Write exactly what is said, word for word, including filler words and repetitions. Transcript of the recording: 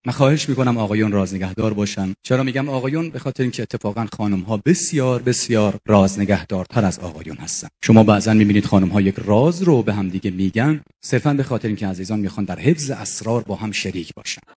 من خواهش میکنم آقایون راز نگهدار باشن. چرا میگم آقایون؟ به خاطر اینکه اتفاقا خانم ها بسیار بسیار راز نگهدارتر از آقایون هستن. شما بعضا میبینید خانم ها یک راز رو به هم دیگه میگن صرفا به خاطر اینکه عزیزان میخوان در حفظ اسرار با هم شریک باشن.